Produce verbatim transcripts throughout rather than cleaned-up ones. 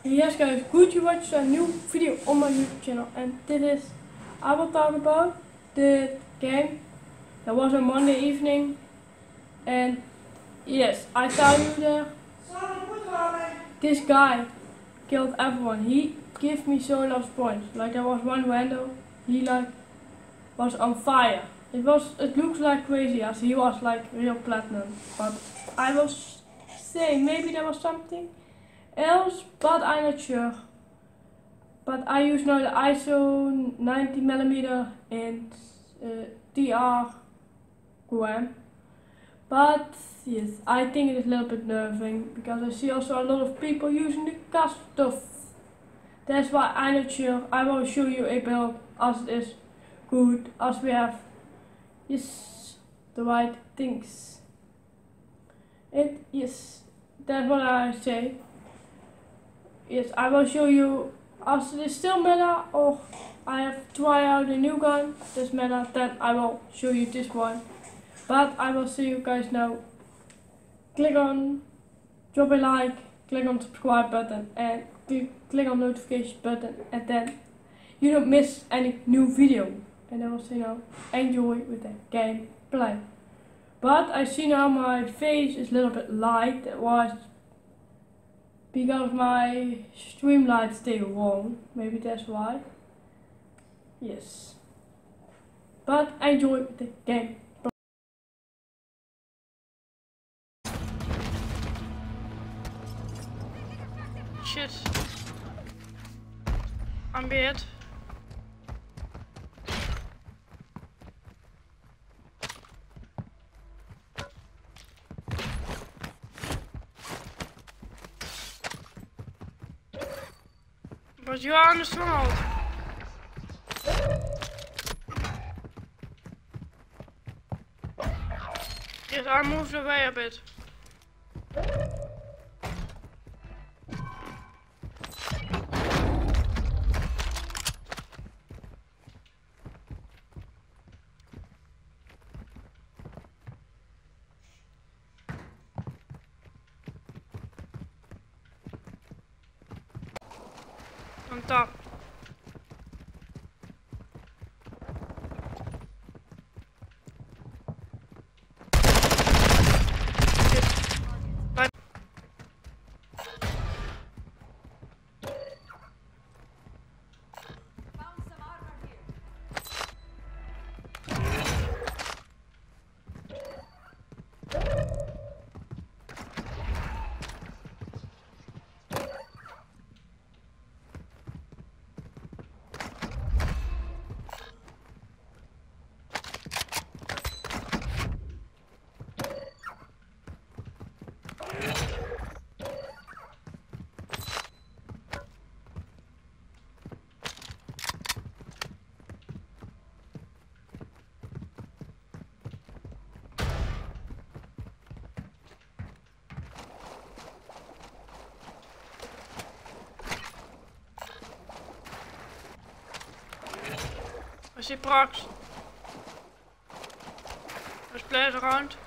Yes guys, good to watch a new video on my YouTube channel, and this is, I will talk about the game that was on Monday evening. And yes, I tell you that this guy killed everyone. He gave me so lots of points. Like there was one window, he like was on fire. It was, it looks like crazy as he was like real platinum. But I was saying maybe there was something else, but I'm not sure. But I use now the I S O ninety millimeter and uh, T R gram. But yes, I think it is a little bit nerving because I see also a lot of people using the cast stuff. That's why I'm not sure. I will show you a build as it is good, as we have yes the right things. And yes, that's what I say. Yes, I will show you as it is still meta, or I have tried out a new gun, this meta, then I will show you this one. But I will see you guys now. Click on, drop a like, click on subscribe button, and click on notification button, and then you don't miss any new video. And I will say now, enjoy with the gameplay. But I see now my face is a little bit light. That was because my stream lights stay wrong. Maybe that's why. Yes. But enjoy with the game. Shit. I'm dead. But you are on the stronghold. Yes, I moved away a bit. On top. Bye. I see procs. There's players around.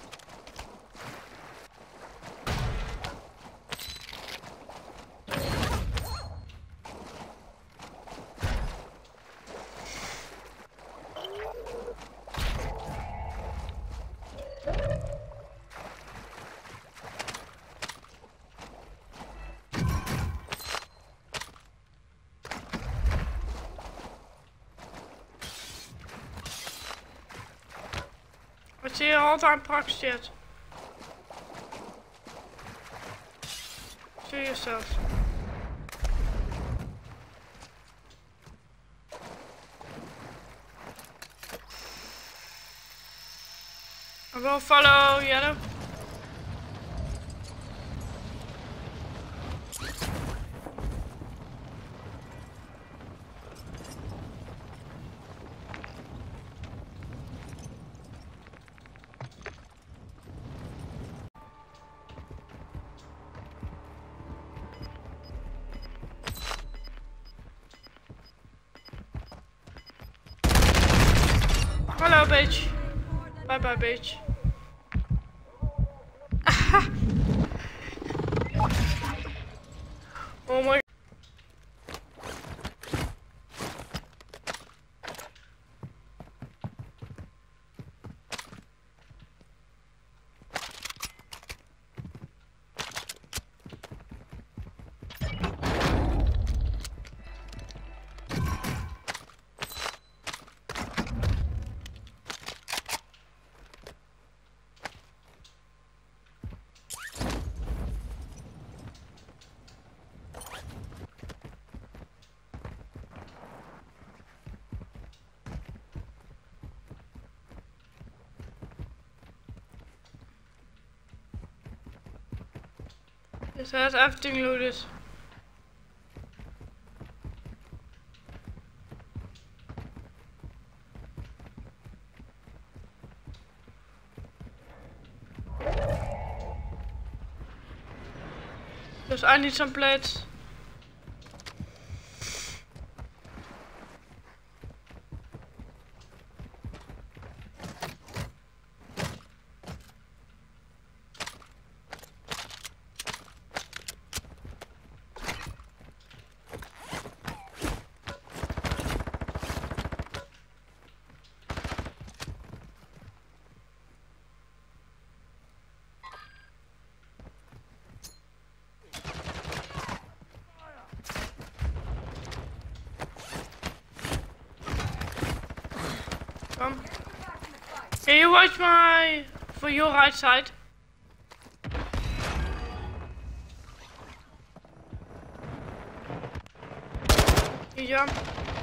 Wat zie je altijd aan procs shit? Zie je zelfs. I will follow yellow. Hello, bitch. Bye bye, bitch. Oh my Yes, I had everything loaded. Because I need some plates. Come. Can you watch my for your right side? You jump.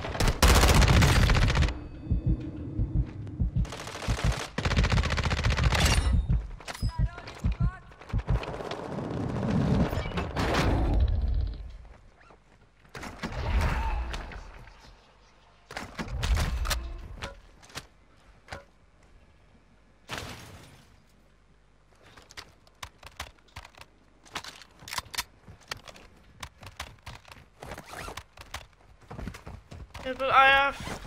Yeah, but I have.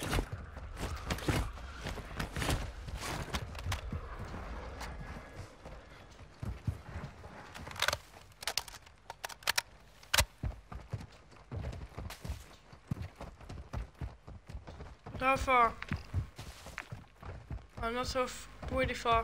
How far? I'm not so f pretty far.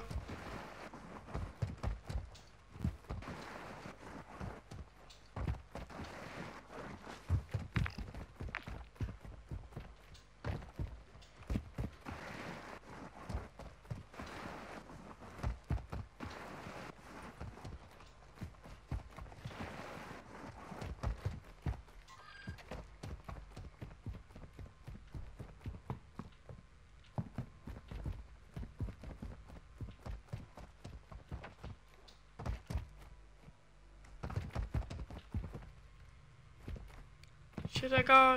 Shit, I got.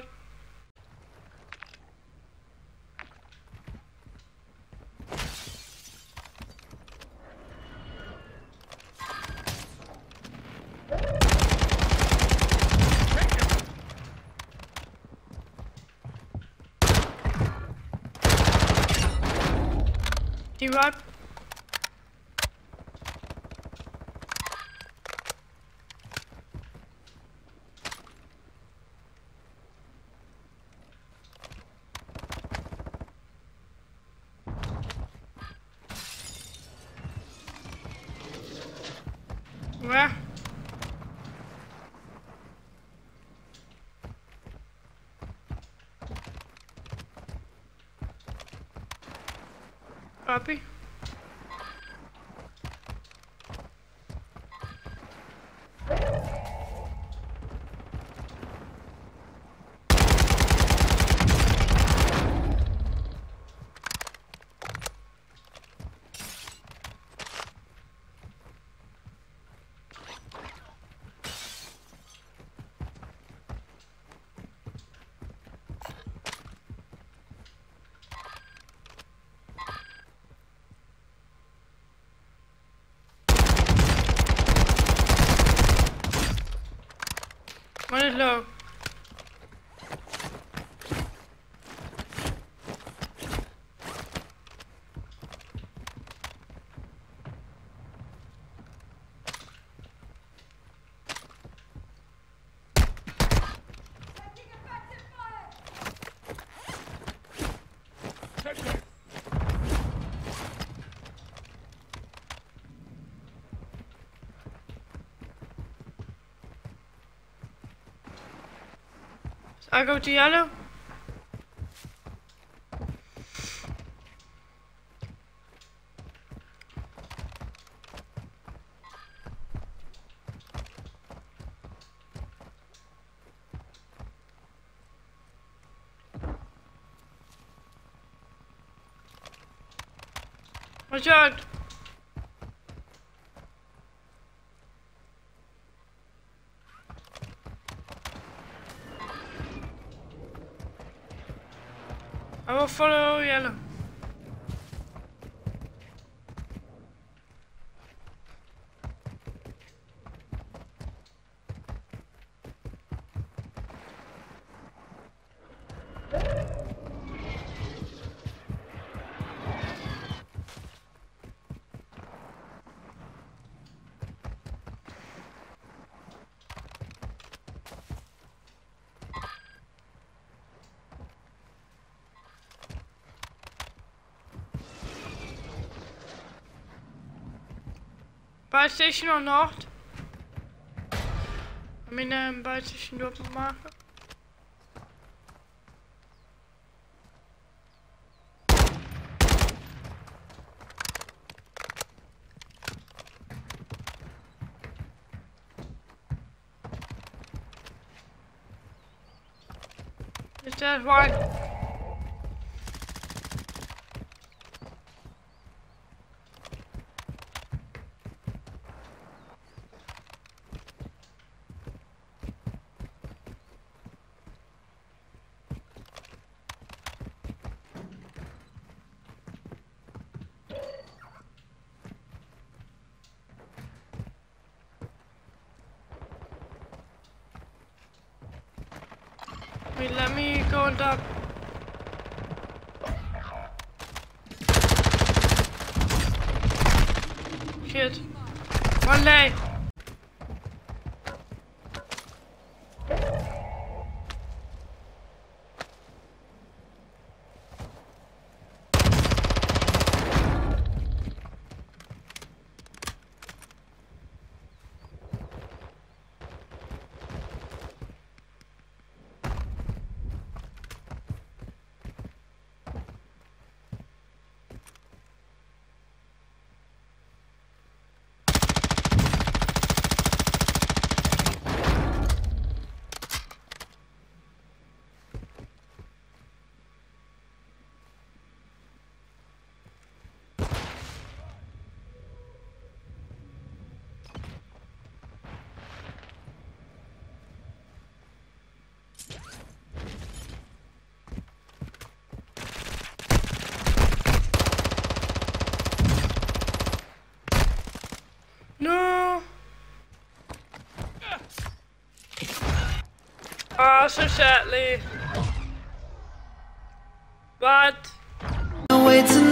Team wipe. Where? Copy. One is low. I go to yellow. Watch out. I will follow yellow. Buy station or not? I mean, um, buy station door op maken. Is that one? Wait, let me go on top. Shit. One leg. No. Oh, so sadly. But.